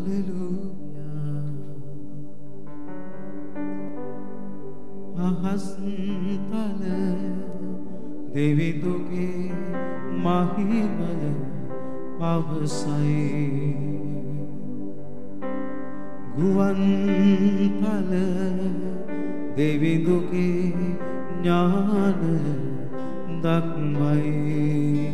අහස්තල දෙවිඳුගේ මහිමය පවසයි ගුවන්තල දෙවිඳුගේ ඥානය දක්වයි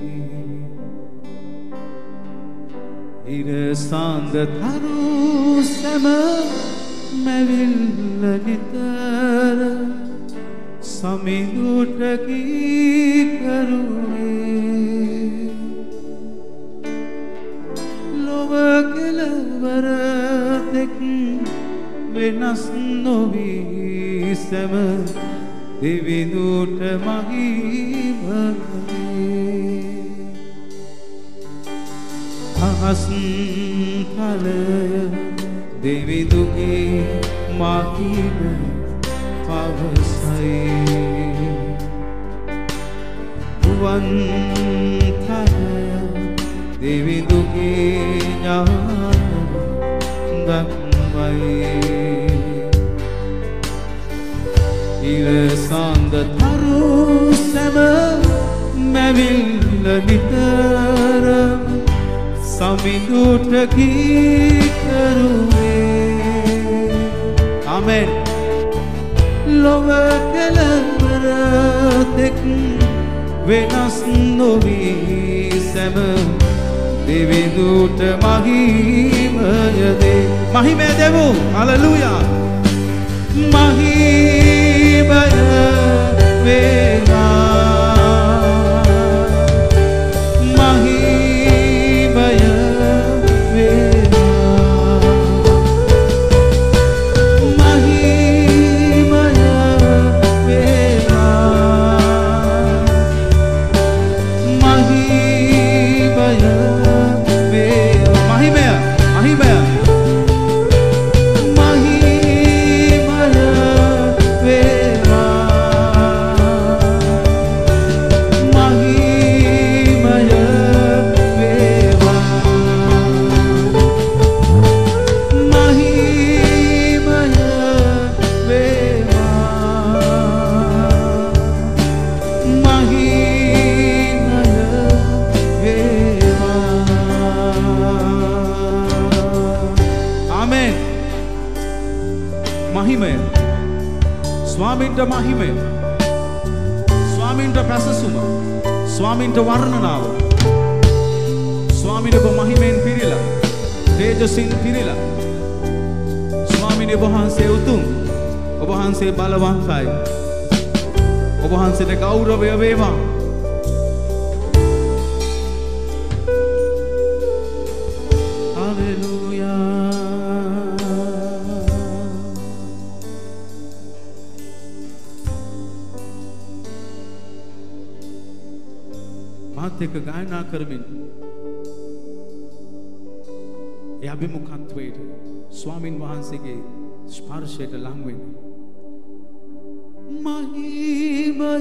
ඉර සාන්ද තරු සැම මැවිල්ල නිතර සමිඳුට කීකරුවේ ලොව කෙළවර තෙක් වෙනස් නොවී සැම දෙවිඳුට මහිමකේ අහස්තලය දෙවිඳුගේ මහිමය පවසයි ගුවන්තලය දෙවිඳුගේ ඥාන දක්වයි ඉර සාන්ද තරු සැම මැවිල්ල නිතර සමිඳුට කීකරුවේ ආමෙන් ලොව කෙළවර තෙක් වෙනස් නොවී සැම දෙවිඳුට මහිමය දේ මහිමය දෙමු හලෙලූයා මහිමය වේවා ස්වාමීන්ට මහිමය ස්වාමීන්ට පැසසුම ස්වාමීන්ට වර්ණනාව ස්වාමීන් ඔබ මහිමෙන් පිරීලා තේජසින් පිරීලා ස්වාමීන් ඔබ වහන්සේ උතුම් ඔබ වහන්සේ බලවන්තයි ඔබ වහන්සේට ගෞරවය වේවා එක ගායනා කරමින් ඒ අභිමුඛත්වයට ස්වාමින් වහන්සේගේ ස්පර්ශයට ලං වෙන්න මහිමය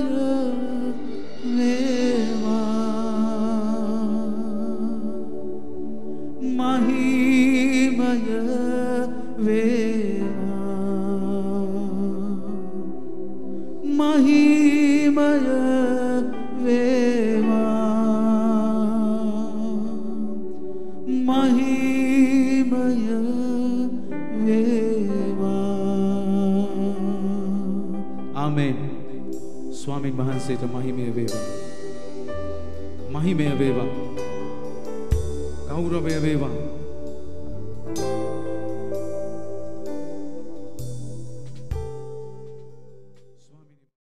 වේවා මහිමය වේවා මහිමය වේවා මහිමය වේවා ආමෙන් ස්වාමීන් වහන්සේට මහිමය වේවා මහිමය වේවා ගෞරවය වේවා